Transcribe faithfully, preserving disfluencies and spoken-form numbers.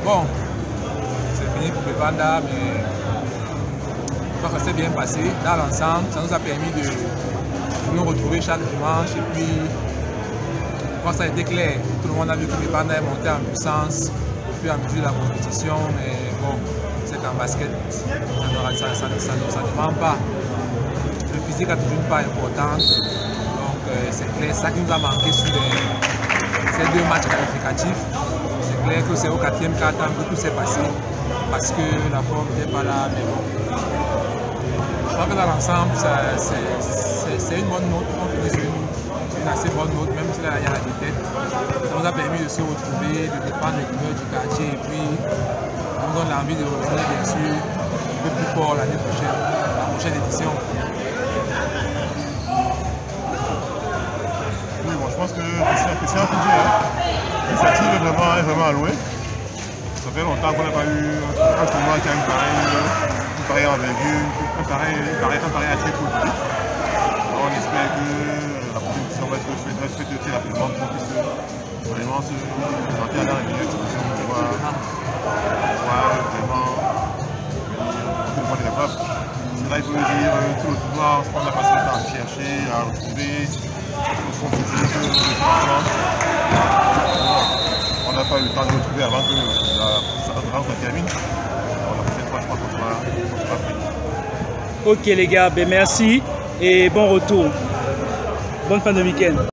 Bon, c'est fini pour Bébanda, mais je crois que ça s'est bien passé. Dans l'ensemble, ça nous a permis de nous retrouver chaque dimanche. Et puis, je crois que ça a été clair. Tout le monde a vu que Bébanda est monté en puissance au fur et à mesure de la compétition. Mais bon, c'est qu'en basket, ça ne ça, ça, ça, ça demande pas. Le physique a toujours une part importante. Donc, euh, c'est clair, ça qui nous a manqué sur les, ces deux matchs qualificatifs. C'est clair que c'est au quatrième quart-temps que tout s'est passé parce que la forme n'était pas là. Mais bon, je crois que dans l'ensemble, c'est une bonne note. On finit sur une, une assez bonne note, même si là, il y a la défaite. Ça nous a permis de se retrouver, de défendre les couleurs du quartier et puis ça nous donne l'envie de revenir bien sûr un peu plus fort l'année prochaine, la prochaine édition. Oui, bon, je pense que Christian a dit, hein. L'initiative est vraiment, est vraiment allouée. Ça fait longtemps qu'on n'a pas eu un tournoi qui a une pareille, une pareille envergure, un pareil, un pareil, un pareil attrait pour le public. Alors on espère que la prochaine édition va être faite très rapidement pour qu'on puisse vraiment se présenter à la réunion pour pouvoir vraiment venir le mois de la preuve. Là, il faut dire tout le tournoi, on a passé le temps à chercher, à retrouver. Son physique, on n'a pas eu le temps de le retrouver avant que la rencontre termine. Alors, la prochaine fois, je crois qu'on sera prêt. Ok les gars, ben merci et bon retour. Bonne fin de week-end.